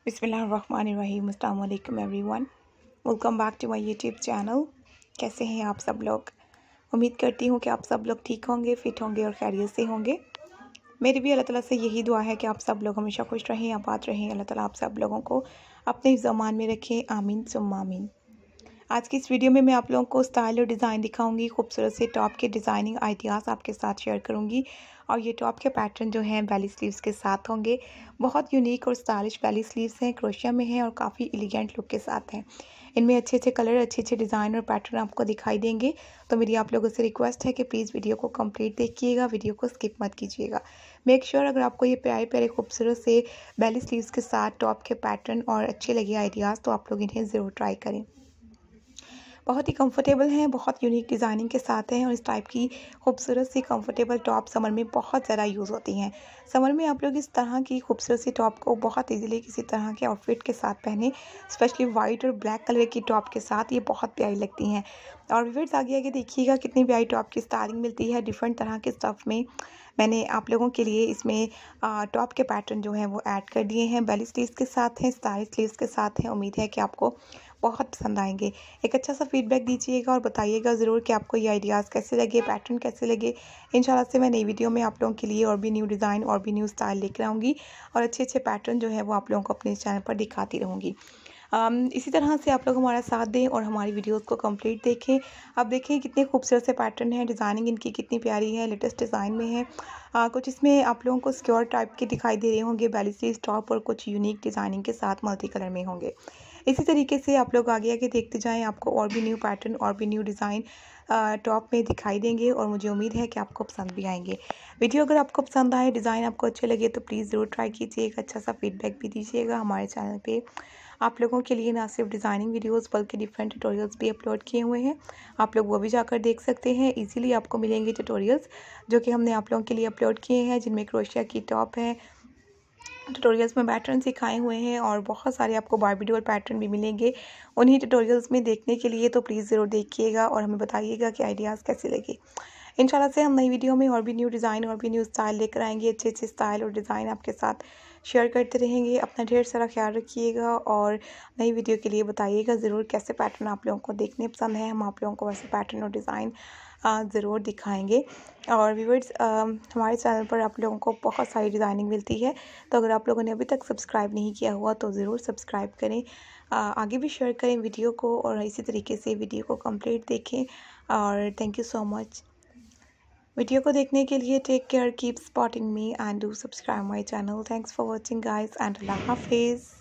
बिस्मिल्लाहिर्रहमानिर्रहीम। अस्सलाम वालेकुम everyone, welcome back to my YouTube channel. कैसे हैं आप सब लोग? उम्मीद करती हूँ कि आप सब लोग ठीक होंगे, फिट होंगे और खैरियत से होंगे। मेरी भी अल्लाह ताला से यही दुआ है कि आप सब लोग हमेशा खुश रहें, आबाद रहें। अल्लाह ताला आप सब लोगों को अपने ज़मान में रखें, आमीन सुम्मा आमीन। आज की इस वीडियो में मैं आप लोगों को स्टाइल और डिज़ाइन दिखाऊंगी। खूबसूरत से टॉप के डिज़ाइनिंग आइडियाज़ आपके साथ शेयर करूंगी और ये टॉप के पैटर्न जो हैं बेली स्लीव्स के साथ होंगे। बहुत यूनिक और स्टाइलिश बेली स्लीव्स हैं, क्रोशिया में हैं और काफ़ी एलिगेंट लुक के साथ हैं। इनमें अच्छे अच्छे कलर, अच्छे अच्छे डिज़ाइन और पैटर्न आपको दिखाई देंगे। तो मेरी आप लोगों से रिक्वेस्ट है कि प्लीज़ वीडियो को कंप्लीट देखिएगा, वीडियो को स्किप मत कीजिएगा। मेक श्योर अगर आपको ये प्यारे प्यारे खूबसूरत से बेली स्लीव्स के साथ टॉप के पैटर्न और अच्छे लगे आइडियाज़ तो आप लोग इन्हें ज़रूर ट्राई करें। बहुत ही कंफर्टेबल हैं, बहुत यूनिक डिज़ाइनिंग के साथ हैं और इस टाइप की खूबसूरत सी कंफर्टेबल टॉप समर में बहुत ज़्यादा यूज़ होती हैं। समर में आप लोग इस तरह की खूबसूरत सी टॉप को बहुत इजीली किसी तरह के आउटफिट के साथ पहने, स्पेशली वाइट और ब्लैक कलर की टॉप के साथ ये बहुत प्यारी लगती हैं। और व्यूअर्स आगे आगे देखिएगा कितनी प्यारी टॉप की स्टाइलिंग मिलती है डिफरेंट तरह के स्टफ़ में। मैंने आप लोगों के लिए इसमें टॉप के पैटर्न जो हैं वो ऐड कर दिए हैं। बेली स्लीव्स के साथ हैं, स्टाइल स्लीव्स के साथ हैं। उम्मीद है कि आपको बहुत पसंद आएंगे। एक अच्छा सा फीडबैक दीजिएगा और बताइएगा ज़रूर कि आपको ये आइडियाज़ कैसे लगे, पैटर्न कैसे लगे। इंशाल्लाह से मैं नई वीडियो में आप लोगों के लिए और भी न्यू डिज़ाइन और भी न्यू स्टाइल लेकर आऊँगी और अच्छे अच्छे पैटर्न जो है वो आप लोगों को अपने चैनल पर दिखाती रहूँगी। इसी तरह से आप लोग हमारा साथ दें और हमारी वीडियोस को कंप्लीट देखें। अब देखें कितने खूबसूरत से पैटर्न हैं, डिज़ाइनिंग इनकी कितनी प्यारी है, लेटेस्ट डिज़ाइन में है। कुछ इसमें आप लोगों को स्क्योर टाइप के दिखाई दे रहे होंगे बेली स्लीव्स टॉप और कुछ यूनिक डिज़ाइनिंग के साथ मल्टी कलर में होंगे। इसी तरीके से आप लोग आगे आगे देखते जाएं, आपको और भी न्यू पैटर्न और भी न्यू डिज़ाइन टॉप में दिखाई देंगे और मुझे उम्मीद है कि आपको पसंद भी आएंगे। वीडियो अगर आपको पसंद आए, डिज़ाइन आपको अच्छे लगे तो प्लीज़ ज़रूर ट्राई कीजिएगा, अच्छा सा फीडबैक भी दीजिएगा। हमारे चैनल पे आप लोगों के लिए ना सिर्फ डिज़ाइनिंग वीडियोस बल्कि डिफरेंट ट्यूटोरियल्स भी अपलोड किए हुए हैं। आप लोग वो भी जाकर देख सकते हैं। इजीली आपको मिलेंगे ट्यूटोरियल्स जो कि हमने आप लोगों के लिए अपलोड किए हैं, जिनमें क्रोशिया की टॉप है, ट्यूटोरियल्स में पैटर्न सिखाए हुए हैं और बहुत सारे आपको बारबी डॉल पैटर्न भी मिलेंगे उन्हीं ट्यूटोरियल्स में देखने के लिए। तो प्लीज़ ज़रूर देखिएगा और हमें बताइएगा कि आइडियाज़ कैसे लगे। इंशाल्लाह से हम नई वीडियो में और भी न्यू डिज़ाइन और भी न्यू स्टाइल लेकर आएंगे। अच्छे अच्छे स्टाइल और डिज़ाइन आपके साथ शेयर करते रहेंगे। अपना ढेर सारा ख्याल रखिएगा और नई वीडियो के लिए बताइएगा ज़रूर कैसे पैटर्न आप लोगों को देखने पसंद है। हम आप लोगों को वैसे पैटर्न और डिज़ाइन ज़रूर दिखाएंगे। और व्यूअर्स हमारे चैनल पर आप लोगों को बहुत सारी डिज़ाइनिंग मिलती है, तो अगर आप लोगों ने अभी तक सब्सक्राइब नहीं किया हुआ तो ज़रूर सब्सक्राइब करें, आगे भी शेयर करें वीडियो को और इसी तरीके से वीडियो को कंप्लीट देखें। और thank you so much video को देखने के लिए। Take care, keep supporting me and do subscribe my channel. Thanks for watching guys and अल्लाह हाफिज़।